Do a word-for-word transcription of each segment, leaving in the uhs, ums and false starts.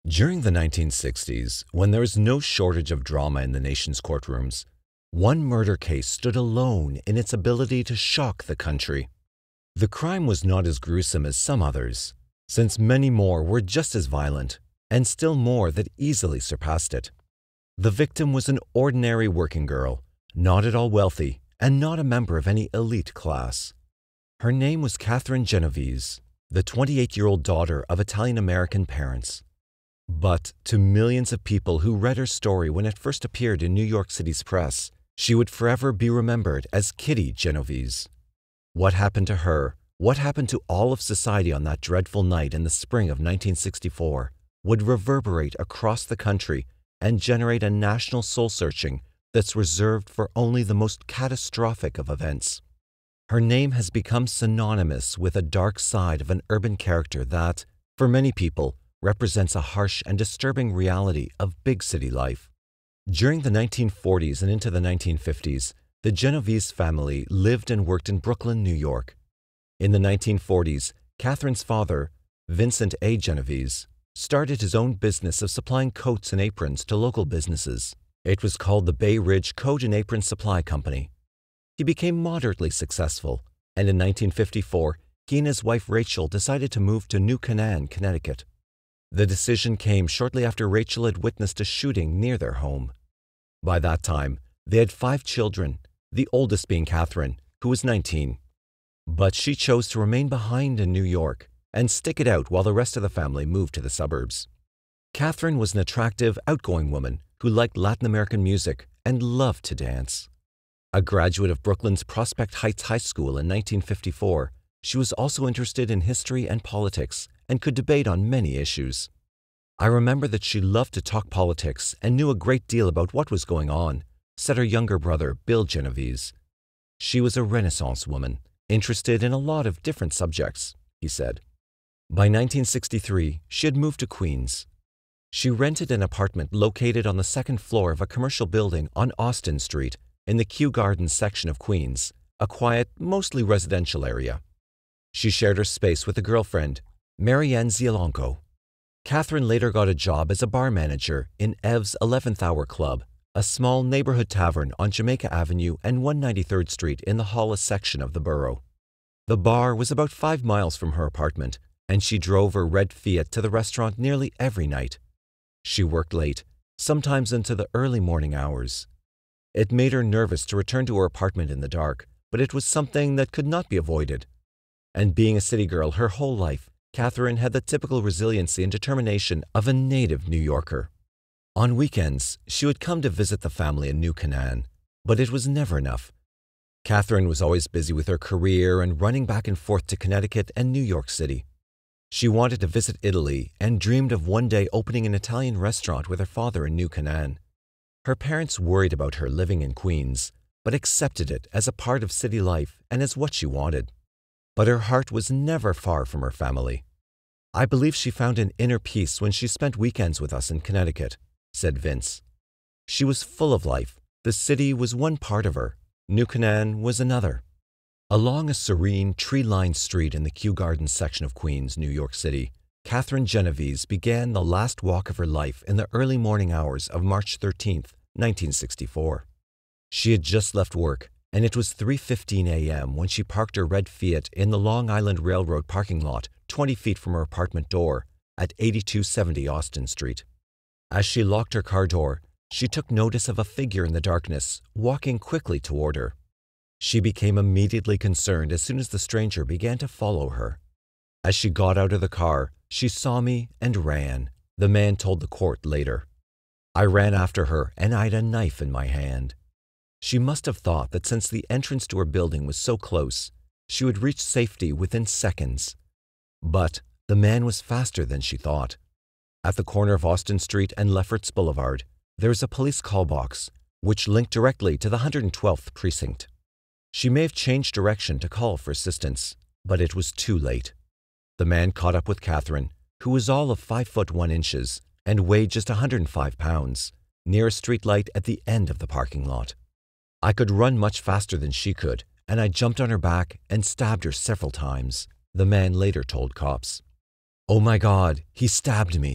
During the nineteen sixties, when there was no shortage of drama in the nation's courtrooms, one murder case stood alone in its ability to shock the country. The crime was not as gruesome as some others, since many more were just as violent, and still more that easily surpassed it. The victim was an ordinary working girl, not at all wealthy, and not a member of any elite class. Her name was Catherine Genovese, the twenty-eight-year-old daughter of Italian-American parents. But to millions of people who read her story when it first appeared in New York City's press, she would forever be remembered as Kitty Genovese. What happened to her, what happened to all of society on that dreadful night in the spring of nineteen sixty-four, would reverberate across the country and generate a national soul-searching that's reserved for only the most catastrophic of events. Her name has become synonymous with a dark side of an urban character that, for many people, represents a harsh and disturbing reality of big city life. During the nineteen forties and into the nineteen fifties, the Genovese family lived and worked in Brooklyn, New York. In the nineteen forties, Catherine's father, Vincent A. Genovese, started his own business of supplying coats and aprons to local businesses. It was called the Bay Ridge Coat and Apron Supply Company. He became moderately successful, and in nineteen fifty-four, he and his wife Rachel decided to move to New Canaan, Connecticut. The decision came shortly after Rachel had witnessed a shooting near their home. By that time, they had five children, the oldest being Catherine, who was nineteen. But she chose to remain behind in New York and stick it out while the rest of the family moved to the suburbs. Catherine was an attractive, outgoing woman who liked Latin American music and loved to dance. A graduate of Brooklyn's Prospect Heights High School in nineteen fifty-four, she was also interested in history and politics and could debate on many issues. I remember that she loved to talk politics and knew a great deal about what was going on, said her younger brother, Bill Genovese. She was a Renaissance woman, interested in a lot of different subjects, he said. By nineteen sixty-three, she had moved to Queens. She rented an apartment located on the second floor of a commercial building on Austin Street in the Kew Gardens section of Queens, a quiet, mostly residential area. She shared her space with a girlfriend, Marianne Zielonko. Catherine later got a job as a bar manager in Ev's eleventh Hour Club, a small neighborhood tavern on Jamaica Avenue and one hundred ninety-third Street in the Hollis section of the borough. The bar was about five miles from her apartment, and she drove her red Fiat to the restaurant nearly every night. She worked late, sometimes into the early morning hours. It made her nervous to return to her apartment in the dark, but it was something that could not be avoided. And being a city girl her whole life, Catherine had the typical resiliency and determination of a native New Yorker. On weekends, she would come to visit the family in New Canaan, but it was never enough. Catherine was always busy with her career and running back and forth to Connecticut and New York City. She wanted to visit Italy and dreamed of one day opening an Italian restaurant with her father in New Canaan. Her parents worried about her living in Queens, but accepted it as a part of city life and as what she wanted. But her heart was never far from her family. I believe she found an inner peace when she spent weekends with us in Connecticut, said Vince. She was full of life. The city was one part of her. New Canaan was another. Along a serene, tree-lined street in the Kew Gardens section of Queens, New York City, Catherine Genovese began the last walk of her life in the early morning hours of March thirteenth, nineteen sixty-four. She had just left work, and it was three fifteen a m when she parked her red Fiat in the Long Island Railroad parking lot twenty feet from her apartment door at eighty-two seventy Austin Street. As she locked her car door, she took notice of a figure in the darkness walking quickly toward her. She became immediately concerned as soon as the stranger began to follow her. As she got out of the car, she saw me and ran, the man told the court later. I ran after her and I had a knife in my hand. She must have thought that since the entrance to her building was so close, she would reach safety within seconds. But the man was faster than she thought. At the corner of Austin Street and Lefferts Boulevard, there is a police call box, which linked directly to the one hundred twelfth precinct. She may have changed direction to call for assistance, but it was too late. The man caught up with Catherine, who was all of five foot one inches and weighed just one hundred five pounds, near a streetlight at the end of the parking lot. I could run much faster than she could, and I jumped on her back and stabbed her several times, the man later told cops. "Oh my God, he stabbed me,"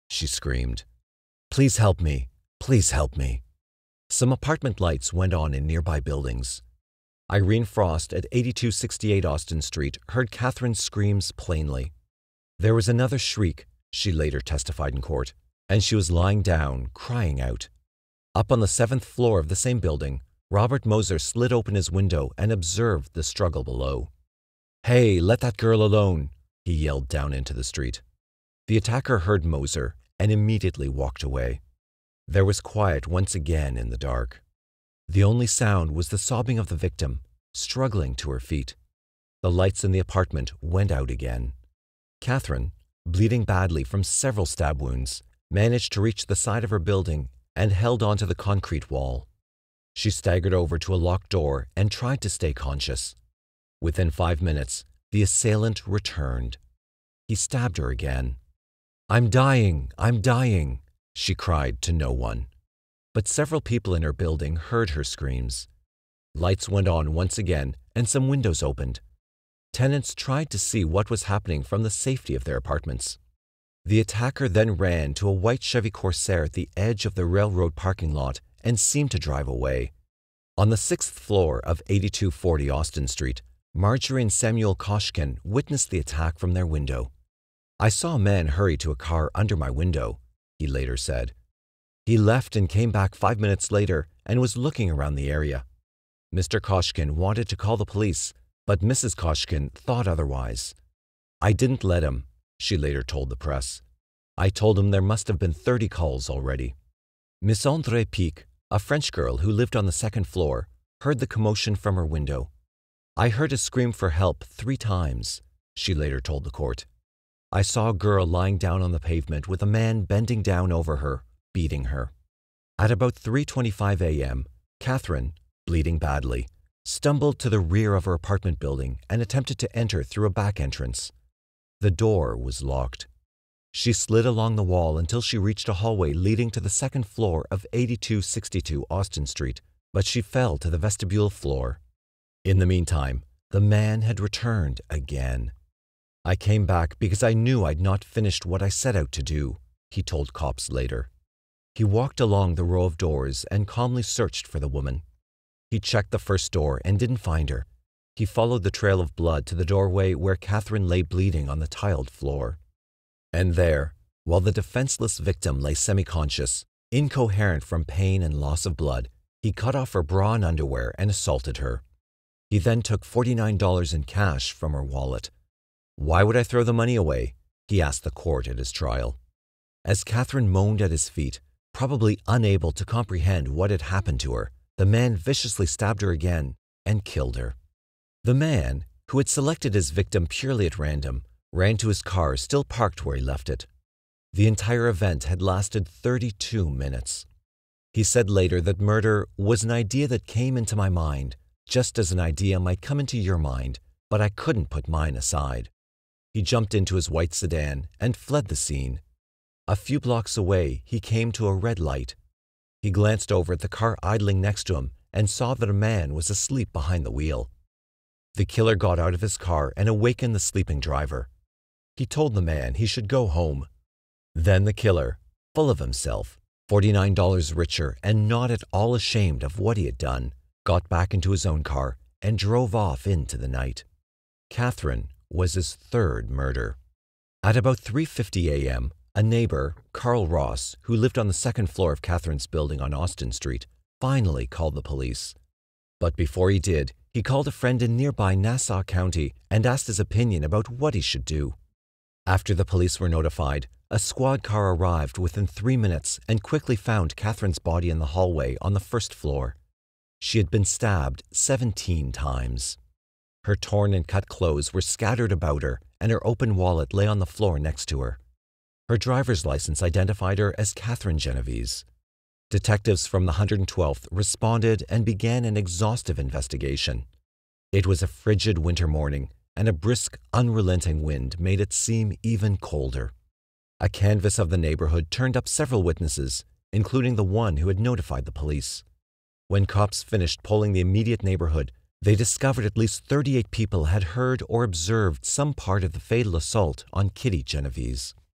she screamed. "Please help me. Please help me." Some apartment lights went on in nearby buildings. Irene Frost at eighty-two sixty-eight Austin Street heard Catherine's screams plainly. There was another shriek, she later testified in court, and she was lying down, crying out. Up on the seventh floor of the same building, Robert Moser slid open his window and observed the struggle below. "Hey, let that girl alone," he yelled down into the street. The attacker heard Moser and immediately walked away. There was quiet once again in the dark. The only sound was the sobbing of the victim, struggling to her feet. The lights in the apartment went out again. Catherine, bleeding badly from several stab wounds, managed to reach the side of her building and held onto the concrete wall. She staggered over to a locked door and tried to stay conscious. Within five minutes, the assailant returned. He stabbed her again. "I'm dying, I'm dying," she cried to no one. But several people in her building heard her screams. Lights went on once again and some windows opened. Tenants tried to see what was happening from the safety of their apartments. The attacker then ran to a white Chevy Corsair at the edge of the railroad parking lot and seemed to drive away. On the sixth floor of eighty-two forty Austin Street, Marjorie and Samuel Koshkin witnessed the attack from their window. "I saw a man hurry to a car under my window," he later said. "He left and came back five minutes later and was looking around the area. Mister Koshkin wanted to call the police, but Missus Koshkin thought otherwise. I didn't let him," she later told the press. "I told him there must have been thirty calls already." Miss André Pic, a French girl who lived on the second floor, heard the commotion from her window. "I heard a scream for help three times," she later told the court. "I saw a girl lying down on the pavement with a man bending down over her, beating her." At about three twenty-five a m, Catherine, bleeding badly, stumbled to the rear of her apartment building and attempted to enter through a back entrance. The door was locked. She slid along the wall until she reached a hallway leading to the second floor of eighty-two sixty-two Austin Street, but she fell to the vestibule floor. In the meantime, the man had returned again. "I came back because I knew I'd not finished what I set out to do," he told cops later. He walked along the row of doors and calmly searched for the woman. He checked the first door and didn't find her. He followed the trail of blood to the doorway where Catherine lay bleeding on the tiled floor. And there, while the defenseless victim lay semi-conscious, incoherent from pain and loss of blood, he cut off her bra and underwear and assaulted her. He then took forty-nine dollars in cash from her wallet. "Why would I throw the money away?" he asked the court at his trial. As Catherine moaned at his feet, probably unable to comprehend what had happened to her, the man viciously stabbed her again and killed her. The man, who had selected his victim purely at random, ran to his car still parked where he left it. The entire event had lasted thirty-two minutes. He said later that murder was an idea that came into my mind, just as an idea might come into your mind, but I couldn't put mine aside. He jumped into his white sedan and fled the scene. A few blocks away, he came to a red light. He glanced over at the car idling next to him and saw that a man was asleep behind the wheel. The killer got out of his car and awakened the sleeping driver. He told the man he should go home. Then the killer, full of himself, forty-nine dollars richer and not at all ashamed of what he had done, got back into his own car and drove off into the night. Catherine was his third murder. At about three fifty a m, a neighbor, Carl Ross, who lived on the second floor of Catherine's building on Austin Street, finally called the police. But before he did, he called a friend in nearby Nassau County and asked his opinion about what he should do. After the police were notified, a squad car arrived within three minutes and quickly found Catherine's body in the hallway on the first floor. She had been stabbed seventeen times. Her torn and cut clothes were scattered about her, and her open wallet lay on the floor next to her. Her driver's license identified her as Catherine Genovese. Detectives from the one hundred twelfth responded and began an exhaustive investigation. It was a frigid winter morning, and a brisk, unrelenting wind made it seem even colder. A canvass of the neighborhood turned up several witnesses, including the one who had notified the police. When cops finished polling the immediate neighborhood, they discovered at least thirty-eight people had heard or observed some part of the fatal assault on Kitty Genovese.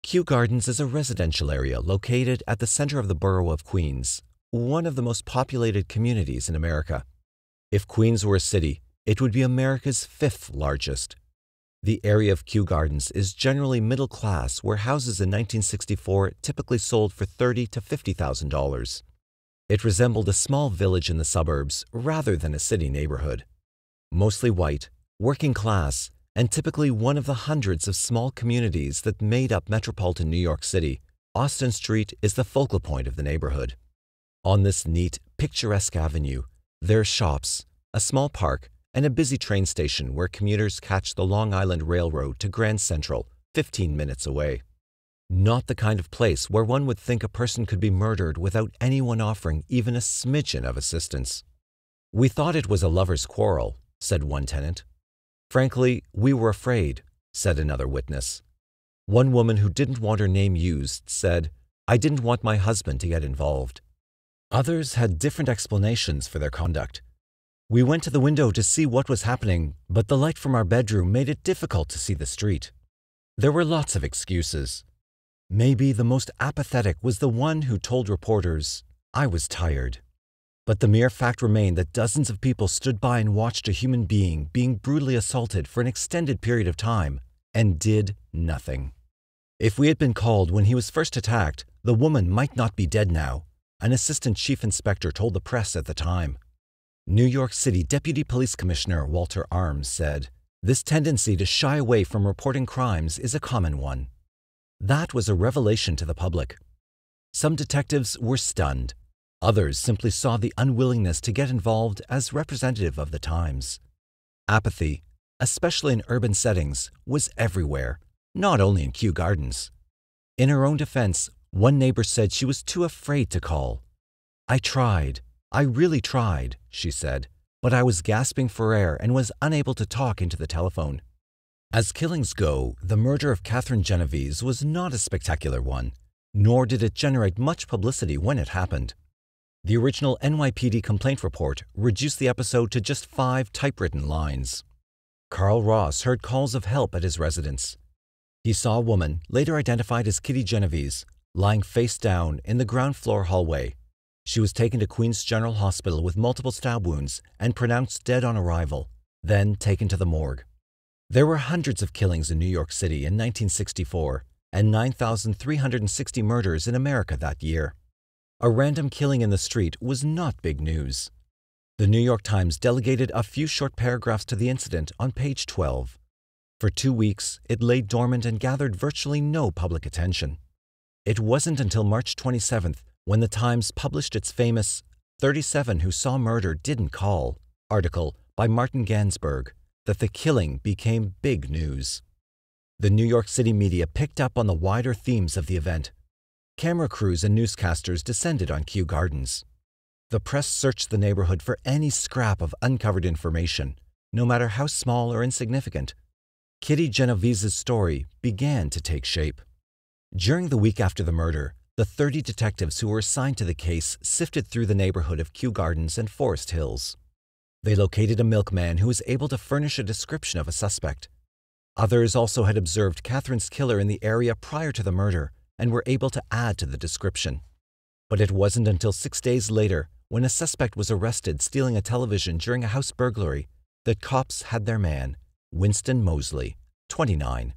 Kew Gardens is a residential area located at the center of the borough of Queens, one of the most populated communities in America. If Queens were a city, it would be America's fifth largest. The area of Kew Gardens is generally middle class, where houses in nineteen sixty-four typically sold for thirty thousand to fifty thousand dollars. It resembled a small village in the suburbs rather than a city neighborhood. Mostly white, working class, and typically one of the hundreds of small communities that made up metropolitan New York City, Austin Street is the focal point of the neighborhood. On this neat, picturesque avenue, there are shops, a small park, and a busy train station where commuters catch the Long Island Railroad to Grand Central, fifteen minutes away. Not the kind of place where one would think a person could be murdered without anyone offering even a smidgen of assistance. "We thought it was a lover's quarrel," said one tenant. "Frankly, we were afraid," said another witness. One woman who didn't want her name used said, "I didn't want my husband to get involved." Others had different explanations for their conduct. "We went to the window to see what was happening, but the light from our bedroom made it difficult to see the street." There were lots of excuses. Maybe the most apathetic was the one who told reporters, "I was tired." But the mere fact remained that dozens of people stood by and watched a human being being brutally assaulted for an extended period of time and did nothing. "If we had been called when he was first attacked, the woman might not be dead now," an assistant chief inspector told the press at the time. New York City Deputy Police Commissioner Walter Arms said, "This tendency to shy away from reporting crimes is a common one." That was a revelation to the public. Some detectives were stunned. Others simply saw the unwillingness to get involved as representative of the times. Apathy, especially in urban settings, was everywhere, not only in Kew Gardens. In her own defense, one neighbor said she was too afraid to call. "I tried. I really tried," she said, "but I was gasping for air and was unable to talk into the telephone." As killings go, the murder of Catherine Genovese was not a spectacular one, nor did it generate much publicity when it happened. The original N Y P D complaint report reduced the episode to just five typewritten lines. Carl Ross heard calls of help at his residence. He saw a woman, later identified as Kitty Genovese, lying face down in the ground floor hallway. She was taken to Queens General Hospital with multiple stab wounds and pronounced dead on arrival, then taken to the morgue. There were hundreds of killings in New York City in nineteen sixty-four and nine thousand three hundred sixty murders in America that year. A random killing in the street was not big news. The New York Times delegated a few short paragraphs to the incident on page twelve. For two weeks, it lay dormant and gathered virtually no public attention. It wasn't until March twenty-seventh when the Times published its famous thirty-seven Who Saw Murder Didn't Call article by Martin Gansberg that the killing became big news. The New York City media picked up on the wider themes of the event. Camera crews and newscasters descended on Kew Gardens. The press searched the neighborhood for any scrap of uncovered information, no matter how small or insignificant. Kitty Genovese's story began to take shape. During the week after the murder, the thirty detectives who were assigned to the case sifted through the neighborhood of Kew Gardens and Forest Hills. They located a milkman who was able to furnish a description of a suspect. Others also had observed Catherine's killer in the area prior to the murder and were able to add to the description. But it wasn't until six days later, when a suspect was arrested stealing a television during a house burglary, that cops had their man, Winston Moseley, twenty-nine.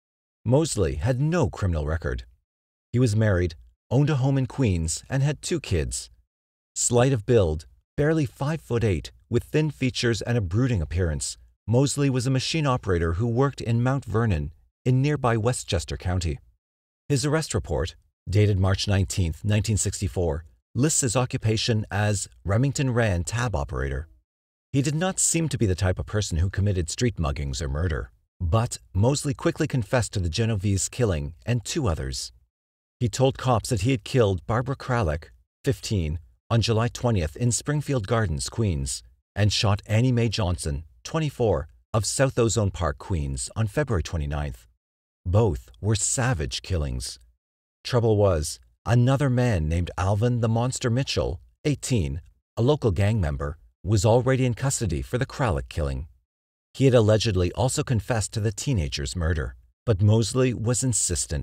Moseley had no criminal record. He was married, owned a home in Queens, and had two kids. Slight of build, barely five foot eight, with thin features and a brooding appearance, Moseley was a machine operator who worked in Mount Vernon in nearby Westchester County. His arrest report, dated March nineteenth, nineteen sixty-four, lists his occupation as Remington Rand tab operator. He did not seem to be the type of person who committed street muggings or murder, but Moseley quickly confessed to the Genovese killing and two others. He told cops that he had killed Barbara Kralik, fifteen, on July twentieth in Springfield Gardens, Queens, and shot Annie Mae Johnson, twenty-four, of South Ozone Park, Queens, on February twenty-ninth. Both were savage killings. Trouble was, another man named Alvin the Monster Mitchell, eighteen, a local gang member, was already in custody for the Kralik killing. He had allegedly also confessed to the teenager's murder, but Moseley was insistent.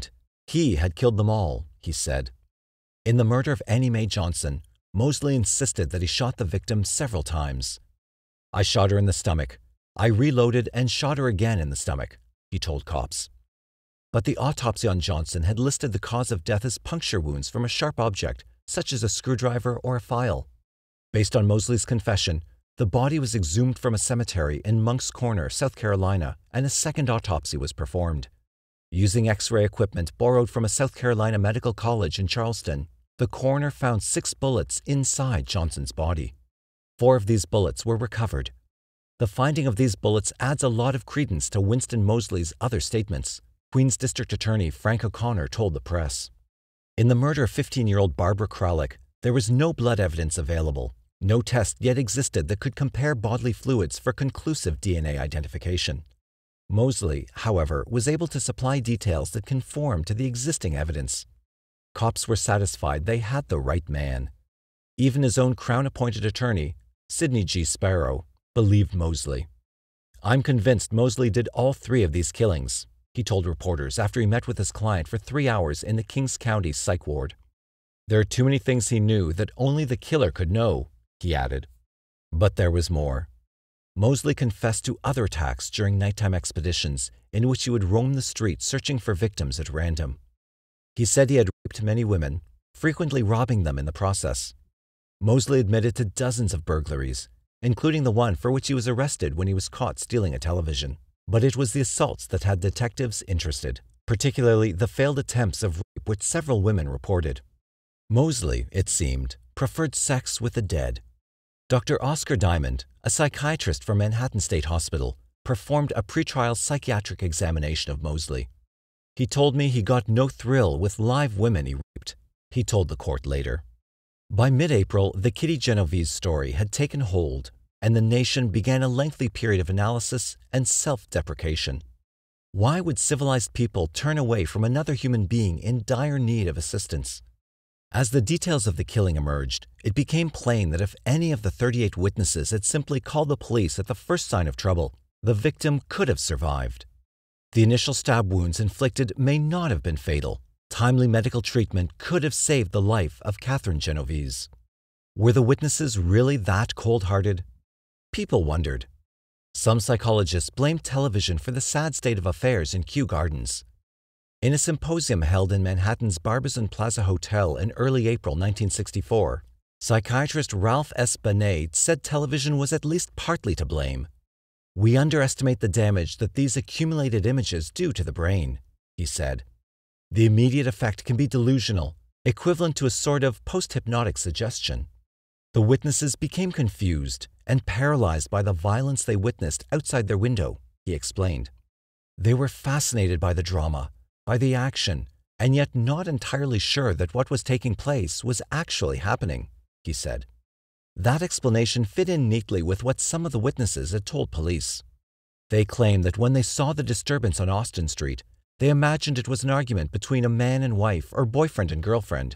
He had killed them all, he said. In the murder of Annie Mae Johnson, Moseley insisted that he shot the victim several times. I shot her in the stomach. I reloaded and shot her again in the stomach, he told cops. But the autopsy on Johnson had listed the cause of death as puncture wounds from a sharp object, such as a screwdriver or a file. Based on Moseley's confession, the body was exhumed from a cemetery in Moncks Corner, South Carolina, and a second autopsy was performed. Using X-ray equipment borrowed from a South Carolina medical college in Charleston, the coroner found six bullets inside Johnson's body. Four of these bullets were recovered. The finding of these bullets adds a lot of credence to Winston Moseley's other statements, Queens District Attorney Frank O'Connor told the press. In the murder of fifteen-year-old Barbara Kralik, there was no blood evidence available. No test yet existed that could compare bodily fluids for conclusive D N A identification. Moseley, however, was able to supply details that conformed to the existing evidence. Cops were satisfied they had the right man. Even his own Crown-appointed attorney, Sidney G. Sparrow, believed Moseley. "I'm convinced Moseley did all three of these killings," he told reporters after he met with his client for three hours in the Kings County psych ward. "There are too many things he knew that only the killer could know," he added. But there was more. Moseley confessed to other attacks during nighttime expeditions in which he would roam the streets searching for victims at random. He said he had raped many women, frequently robbing them in the process. Moseley admitted to dozens of burglaries, including the one for which he was arrested when he was caught stealing a television. But it was the assaults that had detectives interested, particularly the failed attempts of rape which several women reported. Moseley, it seemed, preferred sex with the dead. Doctor Oscar Diamond, a psychiatrist from Manhattan State Hospital, performed a pretrial psychiatric examination of Moseley. "He told me he got no thrill with live women he raped," he told the court later. By mid-April, the Kitty Genovese story had taken hold, and the nation began a lengthy period of analysis and self-deprecation. Why would civilized people turn away from another human being in dire need of assistance? As the details of the killing emerged, it became plain that if any of the thirty-eight witnesses had simply called the police at the first sign of trouble, the victim could have survived. The initial stab wounds inflicted may not have been fatal. Timely medical treatment could have saved the life of Catherine Genovese. Were the witnesses really that cold-hearted? People wondered. Some psychologists blamed television for the sad state of affairs in Kew Gardens. In a symposium held in Manhattan's Barbizon Plaza Hotel in early April nineteen sixty-four, psychiatrist Ralph S. Benet said television was at least partly to blame. "We underestimate the damage that these accumulated images do to the brain," he said. "The immediate effect can be delusional, equivalent to a sort of post-hypnotic suggestion." The witnesses became confused and paralyzed by the violence they witnessed outside their window, he explained. They were fascinated by the drama, by the action, and yet not entirely sure that what was taking place was actually happening, he said. That explanation fit in neatly with what some of the witnesses had told police. They claimed that when they saw the disturbance on Austin Street, they imagined it was an argument between a man and wife or boyfriend and girlfriend.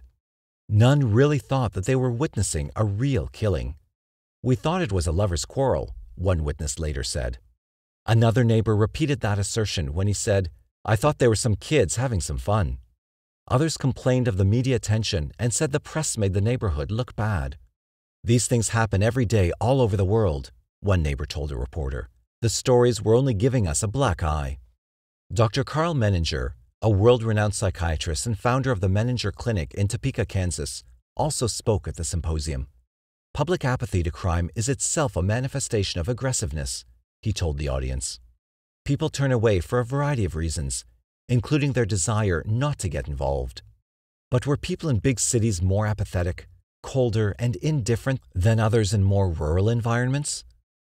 None really thought that they were witnessing a real killing. "We thought it was a lover's quarrel," one witness later said. Another neighbor repeated that assertion when he said, "I thought there were some kids having some fun." Others complained of the media attention and said the press made the neighborhood look bad. "These things happen every day all over the world," one neighbor told a reporter. "The stories were only giving us a black eye." Doctor Carl Menninger, a world-renowned psychiatrist and founder of the Menninger Clinic in Topeka, Kansas, also spoke at the symposium. "Public apathy to crime is itself a manifestation of aggressiveness," he told the audience. People turn away for a variety of reasons, including their desire not to get involved. But were people in big cities more apathetic, colder, and indifferent than others in more rural environments?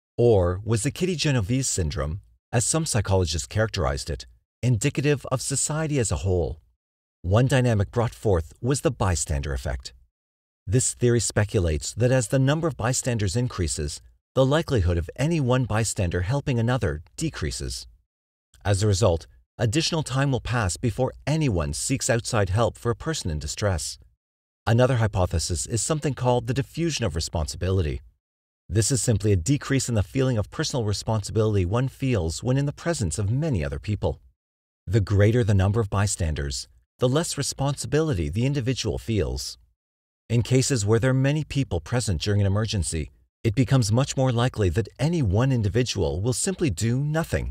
Or was the Kitty Genovese syndrome, as some psychologists characterized it, indicative of society as a whole? One dynamic brought forth was the bystander effect. This theory speculates that as the number of bystanders increases, the likelihood of any one bystander helping another decreases. As a result, additional time will pass before anyone seeks outside help for a person in distress. Another hypothesis is something called the diffusion of responsibility. This is simply a decrease in the feeling of personal responsibility one feels when in the presence of many other people. The greater the number of bystanders, the less responsibility the individual feels. In cases where there are many people present during an emergency, it becomes much more likely that any one individual will simply do nothing.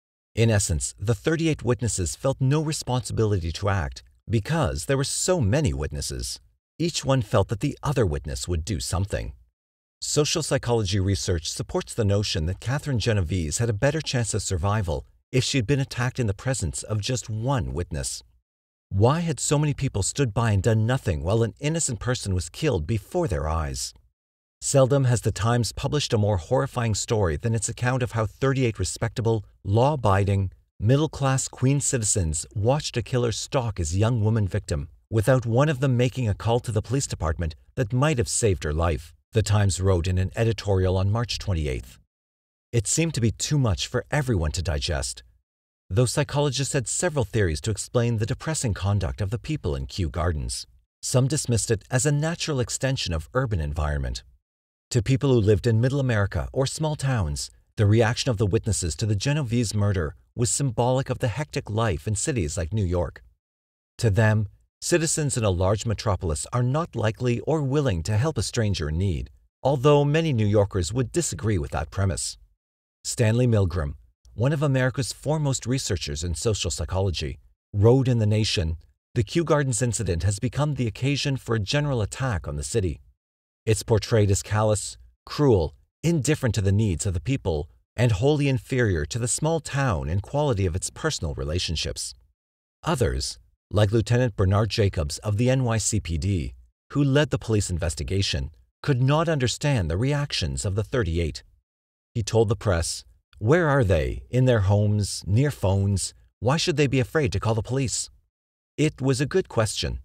In essence, the thirty-eight witnesses felt no responsibility to act because there were so many witnesses. Each one felt that the other witness would do something. Social psychology research supports the notion that Catherine Genovese had a better chance of survival if she had been attacked in the presence of just one witness. Why had so many people stood by and done nothing while an innocent person was killed before their eyes? Seldom has the Times published a more horrifying story than its account of how thirty-eight respectable, law-abiding, middle-class Queens citizens watched a killer stalk his young woman victim without one of them making a call to the police department that might have saved her life, the Times wrote in an editorial on March twenty-eighth. It seemed to be too much for everyone to digest, though psychologists had several theories to explain the depressing conduct of the people in Kew Gardens. Some dismissed it as a natural extension of urban environment. To people who lived in Middle America or small towns, the reaction of the witnesses to the Genovese murder was symbolic of the hectic life in cities like New York. To them, citizens in a large metropolis are not likely or willing to help a stranger in need, although many New Yorkers would disagree with that premise. Stanley Milgram, one of America's foremost researchers in social psychology, wrote in The Nation, "The Kew Gardens incident has become the occasion for a general attack on the city. It's portrayed as callous, cruel, indifferent to the needs of the people, and wholly inferior to the small town in quality of its personal relationships." Others, like Lieutenant Bernard Jacobs of the N Y C P D, who led the police investigation, could not understand the reactions of the thirty-eight. He told the press, "Where are they? In their homes, near phones? Why should they be afraid to call the police?" It was a good question,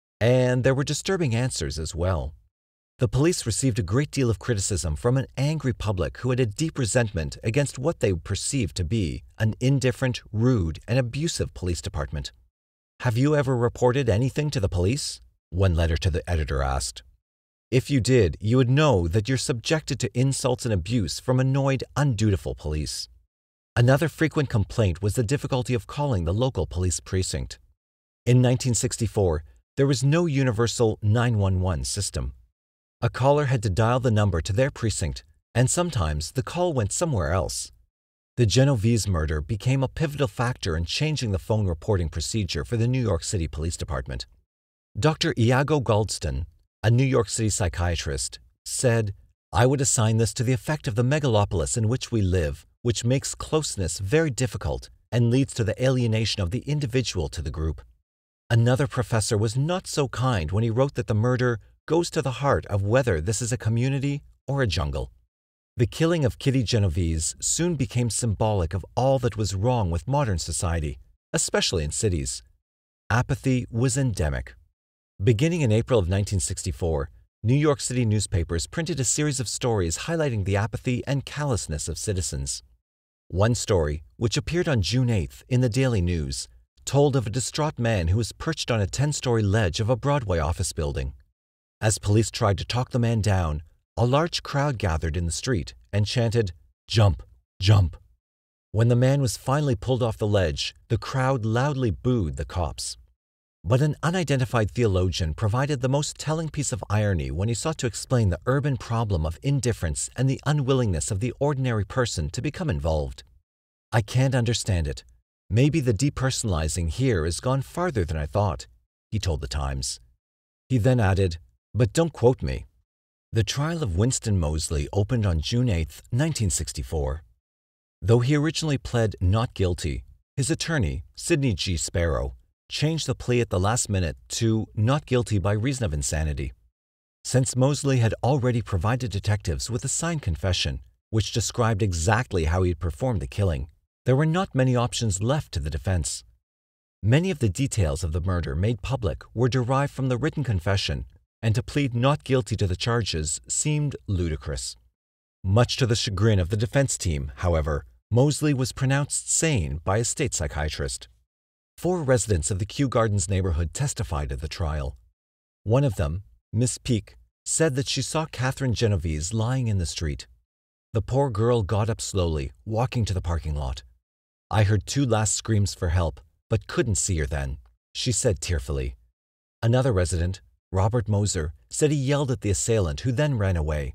and there were disturbing answers as well. The police received a great deal of criticism from an angry public who had a deep resentment against what they perceived to be an indifferent, rude, and abusive police department. "Have you ever reported anything to the police?" one letter to the editor asked. "If you did, you would know that you're subjected to insults and abuse from annoyed, undutiful police." Another frequent complaint was the difficulty of calling the local police precinct. In nineteen sixty-four, there was no universal nine one one system. A caller had to dial the number to their precinct, and sometimes the call went somewhere else. The Genovese murder became a pivotal factor in changing the phone reporting procedure for the New York City Police Department. Doctor Iago Galdston, a New York City psychiatrist, said, "I would assign this to the effect of the megalopolis in which we live, which makes closeness very difficult and leads to the alienation of the individual to the group." Another professor was not so kind when he wrote that the murder goes to the heart of whether this is a community or a jungle. The killing of Kitty Genovese soon became symbolic of all that was wrong with modern society, especially in cities. Apathy was endemic. Beginning in April of nineteen sixty-four, New York City newspapers printed a series of stories highlighting the apathy and callousness of citizens. One story, which appeared on June eighth in the Daily News, told of a distraught man who was perched on a ten-story ledge of a Broadway office building. As police tried to talk the man down, a large crowd gathered in the street and chanted, "Jump, jump." When the man was finally pulled off the ledge, the crowd loudly booed the cops. But an unidentified theologian provided the most telling piece of irony when he sought to explain the urban problem of indifference and the unwillingness of the ordinary person to become involved. "I can't understand it. Maybe the depersonalizing here has gone farther than I thought," he told the Times. He then added, "But don't quote me." The trial of Winston Moseley opened on June eighth, nineteen sixty-four. Though he originally pled not guilty, his attorney, Sidney G. Sparrow, changed the plea at the last minute to not guilty by reason of insanity. Since Moseley had already provided detectives with a signed confession, which described exactly how he had performed the killing, there were not many options left to the defense. Many of the details of the murder made public were derived from the written confession, and to plead not guilty to the charges seemed ludicrous. Much to the chagrin of the defense team, however, Moseley was pronounced sane by a state psychiatrist. Four residents of the Kew Gardens neighborhood testified at the trial. One of them, Miss Peake, said that she saw Catherine Genovese lying in the street. The poor girl got up slowly, walking to the parking lot. "I heard two last screams for help, but couldn't see her then," she said tearfully. Another resident, Robert Moser, said he yelled at the assailant, who then ran away.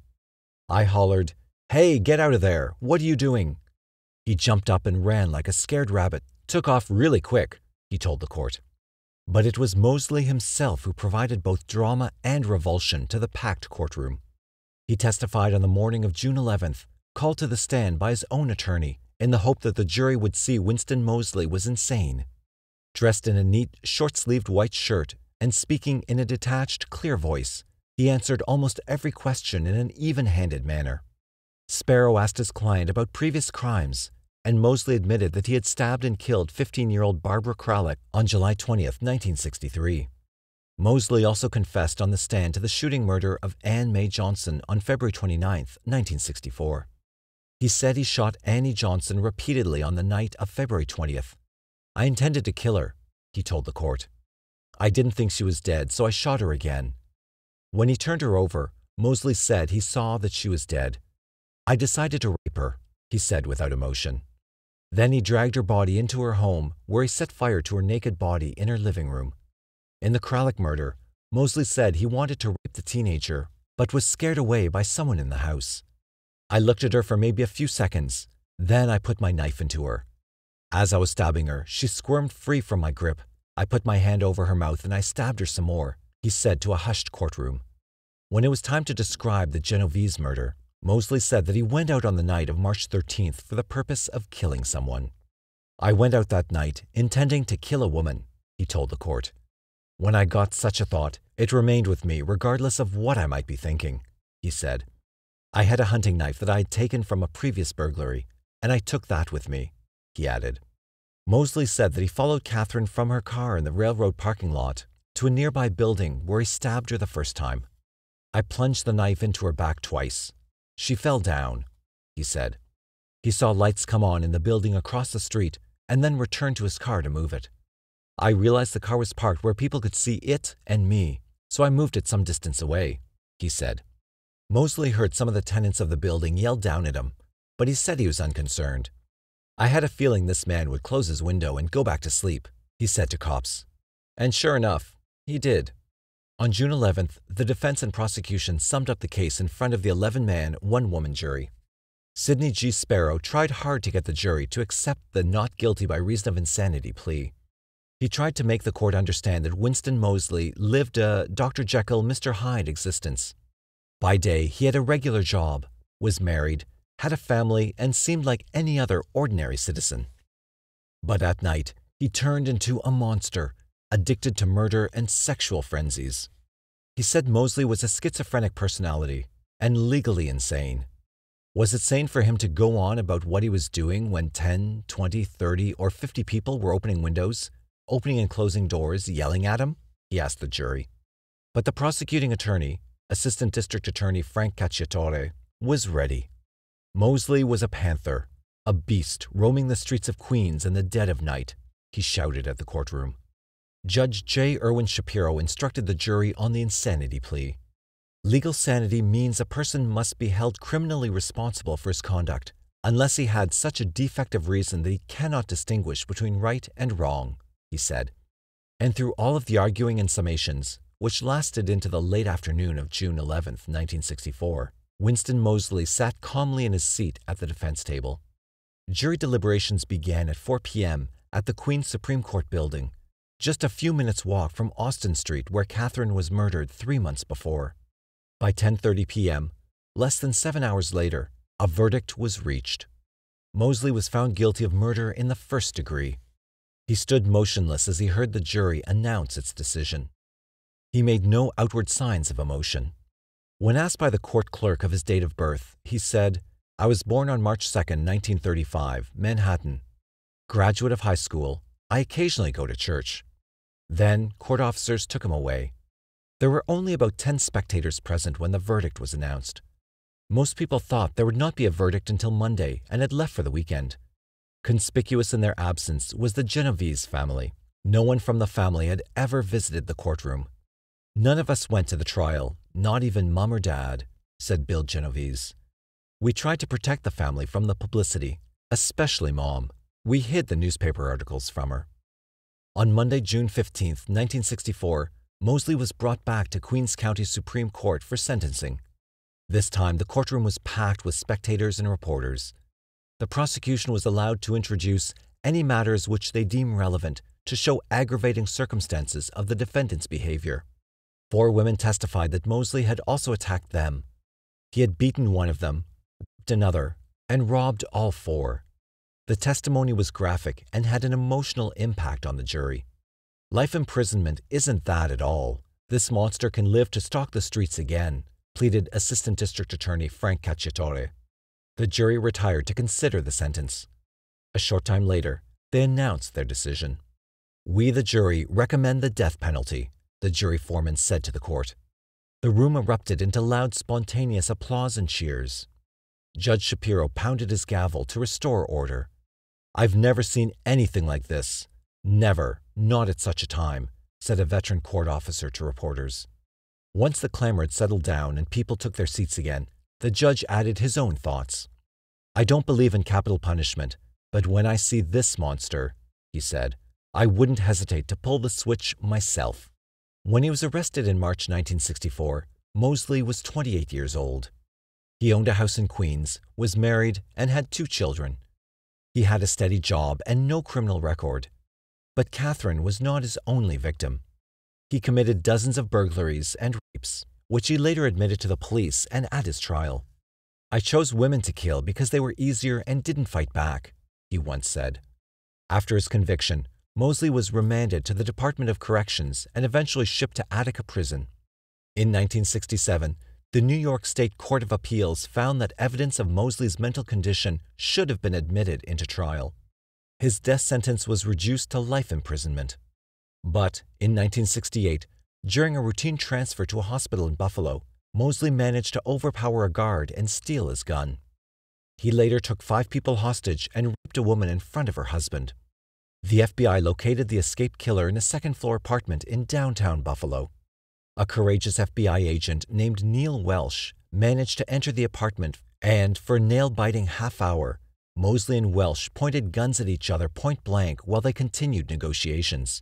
I hollered, "Hey, get out of there! What are you doing?" He jumped up and ran like a scared rabbit, took off really quick, he told the court. But it was Moseley himself who provided both drama and revulsion to the packed courtroom. He testified on the morning of June eleventh, called to the stand by his own attorney, in the hope that the jury would see Winston Moseley was insane. Dressed in a neat, short-sleeved white shirt and speaking in a detached, clear voice, he answered almost every question in an even-handed manner. Sparrow asked his client about previous crimes, and Moseley admitted that he had stabbed and killed fifteen-year-old Barbara Kralik on July twentieth, nineteen sixty-three. Moseley also confessed on the stand to the shooting murder of Anne Mae Johnson on February twenty-ninth, nineteen sixty-four. He said he shot Annie Johnson repeatedly on the night of February twentieth. I intended to kill her, he told the court. I didn't think she was dead, so I shot her again. When he turned her over, Moseley said he saw that she was dead. I decided to rape her, he said without emotion. Then he dragged her body into her home, where he set fire to her naked body in her living room. In the Kralik murder, Moseley said he wanted to rape the teenager, but was scared away by someone in the house. I looked at her for maybe a few seconds, then I put my knife into her. As I was stabbing her, she squirmed free from my grip. I put my hand over her mouth and I stabbed her some more, he said to a hushed courtroom. When it was time to describe the Genovese murder, Moseley said that he went out on the night of March thirteenth for the purpose of killing someone. I went out that night intending to kill a woman, he told the court. When I got such a thought, it remained with me regardless of what I might be thinking, he said. I had a hunting knife that I had taken from a previous burglary, and I took that with me, he added. Moseley said that he followed Catherine from her car in the railroad parking lot to a nearby building where he stabbed her the first time. I plunged the knife into her back twice. She fell down, he said. He saw lights come on in the building across the street and then returned to his car to move it. I realized the car was parked where people could see it and me, so I moved it some distance away, he said. Moseley heard some of the tenants of the building yell down at him, but he said he was unconcerned. I had a feeling this man would close his window and go back to sleep, he said to cops. And sure enough, he did. On June eleventh, the defense and prosecution summed up the case in front of the eleven-man, one-woman jury. Sidney G. Sparrow tried hard to get the jury to accept the not guilty by reason of insanity plea. He tried to make the court understand that Winston Moseley lived a Doctor Jekyll, Mister Hyde existence. By day, he had a regular job, was married, had a family, and seemed like any other ordinary citizen. But at night, he turned into a monster, addicted to murder and sexual frenzies. He said Moseley was a schizophrenic personality and legally insane. Was it sane for him to go on about what he was doing when ten, twenty, thirty, or fifty people were opening windows, opening and closing doors, yelling at him? He asked the jury. But the prosecuting attorney, Assistant District Attorney Frank Cacciatore, was ready. Moseley was a panther, a beast roaming the streets of Queens in the dead of night, he shouted at the courtroom. Judge J. Irwin Shapiro instructed the jury on the insanity plea. Legal sanity means a person must be held criminally responsible for his conduct unless he had such a defective reason that he cannot distinguish between right and wrong, he said. And through all of the arguing and summations, which lasted into the late afternoon of June eleventh, nineteen sixty-four, Winston Moseley sat calmly in his seat at the defense table. Jury deliberations began at four p m at the Queens Supreme Court building, just a few minutes' walk from Austin Street where Catherine was murdered three months before. By ten thirty p m, less than seven hours later, a verdict was reached. Moseley was found guilty of murder in the first degree. He stood motionless as he heard the jury announce its decision. He made no outward signs of emotion. When asked by the court clerk of his date of birth, he said, I was born on March second, nineteen thirty-five, Manhattan. Graduate of high school, I occasionally go to church. Then court officers took him away. There were only about ten spectators present when the verdict was announced. Most people thought there would not be a verdict until Monday and had left for the weekend. Conspicuous in their absence was the Genovese family. No one from the family had ever visited the courtroom. None of us went to the trial, not even Mom or Dad, said Bill Genovese. We tried to protect the family from the publicity, especially Mom. We hid the newspaper articles from her. On Monday, June fifteenth, nineteen sixty-four, Moseley was brought back to Queens County Supreme Court for sentencing. This time, the courtroom was packed with spectators and reporters. The prosecution was allowed to introduce any matters which they deem relevant to show aggravating circumstances of the defendant's behavior. Four women testified that Moseley had also attacked them. He had beaten one of them, raped another, and robbed all four. The testimony was graphic and had an emotional impact on the jury. Life imprisonment isn't that at all. This monster can live to stalk the streets again, pleaded Assistant District Attorney Frank Cacciatore. The jury retired to consider the sentence. A short time later, they announced their decision. "We, the jury, recommend the death penalty," the jury foreman said to the court. The room erupted into loud, spontaneous applause and cheers. Judge Shapiro pounded his gavel to restore order. "I've never seen anything like this. Never, not at such a time," said a veteran court officer to reporters. Once the clamor had settled down and people took their seats again, the judge added his own thoughts. "I don't believe in capital punishment, but when I see this monster," he said, "I wouldn't hesitate to pull the switch myself." When he was arrested in March nineteen sixty-four, Moseley was twenty-eight years old. He owned a house in Queens, was married, and had two children. He had a steady job and no criminal record. But Catherine was not his only victim. He committed dozens of burglaries and rapes, which he later admitted to the police and at his trial. "I chose women to kill because they were easier and didn't fight back," he once said. After his conviction, Moseley was remanded to the Department of Corrections and eventually shipped to Attica Prison. In nineteen sixty-seven, the New York State Court of Appeals found that evidence of Moseley's mental condition should have been admitted into trial. His death sentence was reduced to life imprisonment. But in nineteen sixty-eight, during a routine transfer to a hospital in Buffalo, Moseley managed to overpower a guard and steal his gun. He later took five people hostage and raped a woman in front of her husband. The F B I located the escaped killer in a second-floor apartment in downtown Buffalo. A courageous F B I agent named Neil Welsh managed to enter the apartment, and for a nail-biting half hour, Moseley and Welsh pointed guns at each other point-blank while they continued negotiations.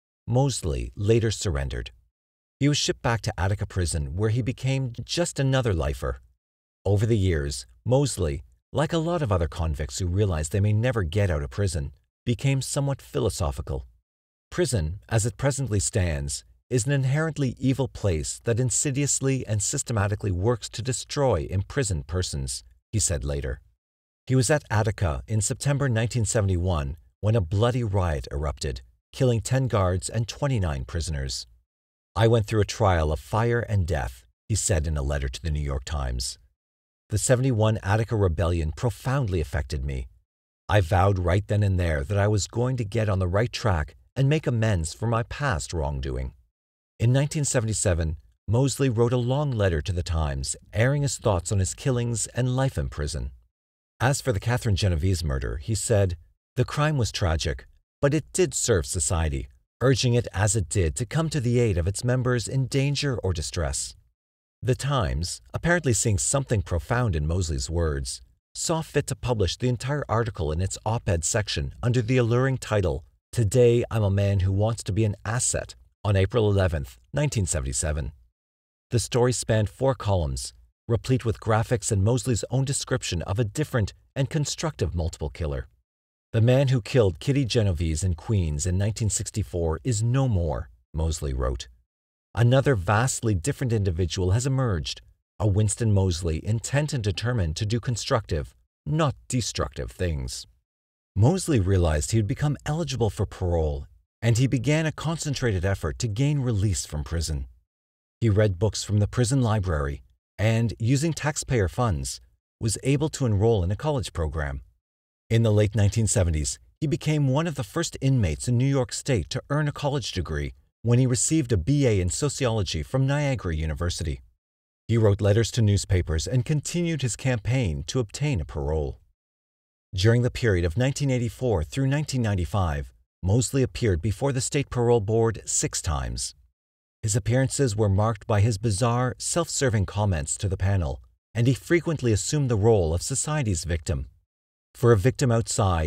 Moseley later surrendered. He was shipped back to Attica Prison, where he became just another lifer. Over the years, Moseley, like a lot of other convicts who realize they may never get out of prison, became somewhat philosophical. Prison, as it presently stands, is an inherently evil place that insidiously and systematically works to destroy imprisoned persons, he said later. He was at Attica in September nineteen seventy-one when a bloody riot erupted, killing ten guards and twenty-nine prisoners. "I went through a trial of fire and death," he said in a letter to the New York Times. "The seventy-one Attica rebellion profoundly affected me. I vowed right then and there that I was going to get on the right track and make amends for my past wrongdoing." In nineteen seventy-seven, Moseley wrote a long letter to the Times, airing his thoughts on his killings and life in prison. As for the Catherine Genovese murder, he said, "The crime was tragic, but it did serve society, urging it as it did to come to the aid of its members in danger or distress." The Times, apparently seeing something profound in Moseley's words, saw fit to publish the entire article in its op-ed section under the alluring title, "Today I'm a Man Who Wants to Be an Asset," on April eleventh, nineteen seventy-seven. The story spanned four columns, replete with graphics and Moseley's own description of a different and constructive multiple killer. "The man who killed Kitty Genovese in Queens in nineteen sixty-four is no more," Moseley wrote. "Another vastly different individual has emerged, a Winston Moseley intent and determined to do constructive, not destructive things." Moseley realized he would become eligible for parole, and he began a concentrated effort to gain release from prison. He read books from the prison library and, using taxpayer funds, was able to enroll in a college program. In the late nineteen seventies, he became one of the first inmates in New York State to earn a college degree when he received a B A in sociology from Niagara University. He wrote letters to newspapers and continued his campaign to obtain a parole. During the period of nineteen eighty-four through nineteen ninety-five, Moseley appeared before the State Parole Board six times. His appearances were marked by his bizarre, self-serving comments to the panel, and he frequently assumed the role of society's victim. For a victim outside,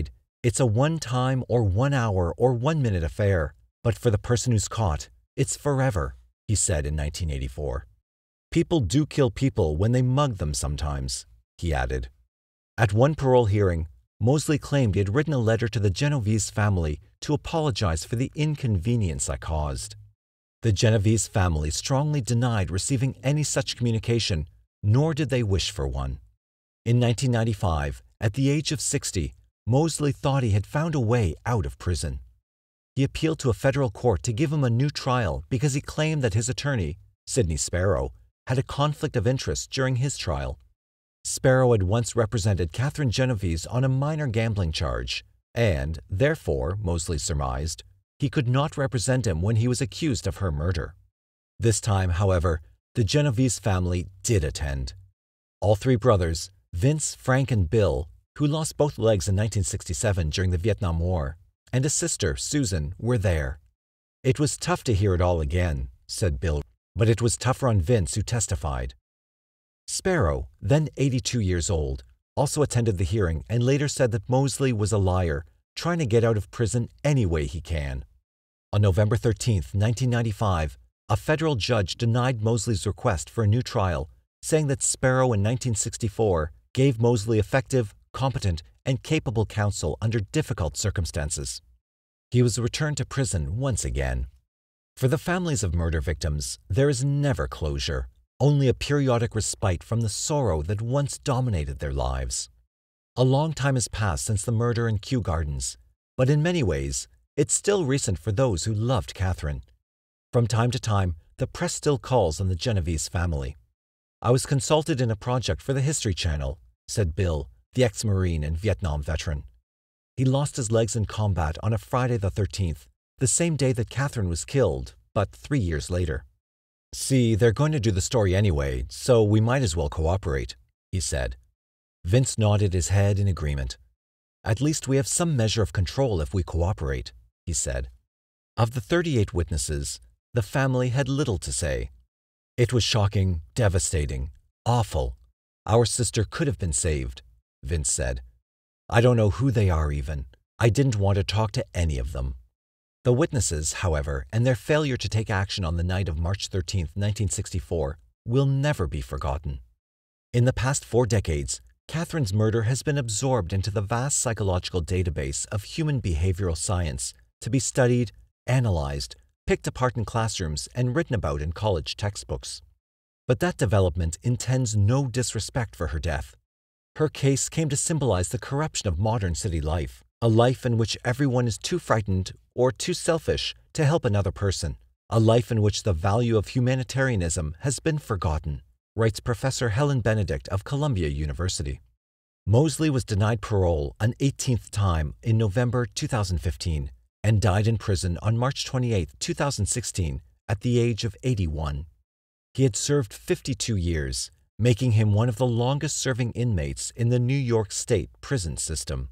It's a one-time or one-hour or one-minute affair, but for the person who's caught, it's forever, he said in nineteen eighty-four. People do kill people when they mug them sometimes, he added. At one parole hearing, Moseley claimed he had written a letter to the Genovese family to apologize for the inconvenience I caused. The Genovese family strongly denied receiving any such communication, nor did they wish for one. In nineteen ninety-five, at the age of sixty, Moseley thought he had found a way out of prison. He appealed to a federal court to give him a new trial because he claimed that his attorney, Sidney Sparrow, had a conflict of interest during his trial. Sparrow had once represented Catherine Genovese on a minor gambling charge, and, therefore, Moseley surmised, he could not represent him when he was accused of her murder. This time, however, the Genovese family did attend. All three brothers, Vince, Frank, and Bill, who lost both legs in nineteen sixty-seven during the Vietnam War, and a sister, Susan, were there. It was tough to hear it all again, said Bill, but it was tougher on Vince, who testified. Sparrow, then eighty-two years old, also attended the hearing and later said that Moseley was a liar, trying to get out of prison any way he can. On November thirteenth, nineteen ninety-five, a federal judge denied Moseley's request for a new trial, saying that Sparrow in nineteen sixty-four gave Moseley effective, competent, and capable counsel under difficult circumstances. He was returned to prison once again. For the families of murder victims, there is never closure, only a periodic respite from the sorrow that once dominated their lives. A long time has passed since the murder in Kew Gardens, but in many ways, it's still recent for those who loved Catherine. From time to time, the press still calls on the Genovese family. I was consulted in a project for the History Channel, said Bill, the ex-Marine and Vietnam veteran. He lost his legs in combat on a Friday the thirteenth, the same day that Catherine was killed, but three years later. See, they're going to do the story anyway, so we might as well cooperate, he said. Vince nodded his head in agreement. At least we have some measure of control if we cooperate, he said. Of the thirty-eight witnesses, the family had little to say. It was shocking, devastating, awful. Our sister could have been saved, Vince said. I don't know who they are even. I didn't want to talk to any of them. The witnesses, however, and their failure to take action on the night of March thirteenth, nineteen sixty-four, will never be forgotten. In the past four decades, Catherine's murder has been absorbed into the vast psychological database of human behavioral science to be studied, analyzed, picked apart in classrooms, and written about in college textbooks. But that development intends no disrespect for her death. Her case came to symbolize the corruption of modern city life, a life in which everyone is too frightened or too selfish to help another person, a life in which the value of humanitarianism has been forgotten, writes Professor Helen Benedict of Columbia University. Moseley was denied parole an eighteenth time in November two thousand fifteen and died in prison on March twenty-eighth, two thousand sixteen, at the age of eighty-one. He had served fifty-two years, making him one of the longest-serving inmates in the New York State prison system.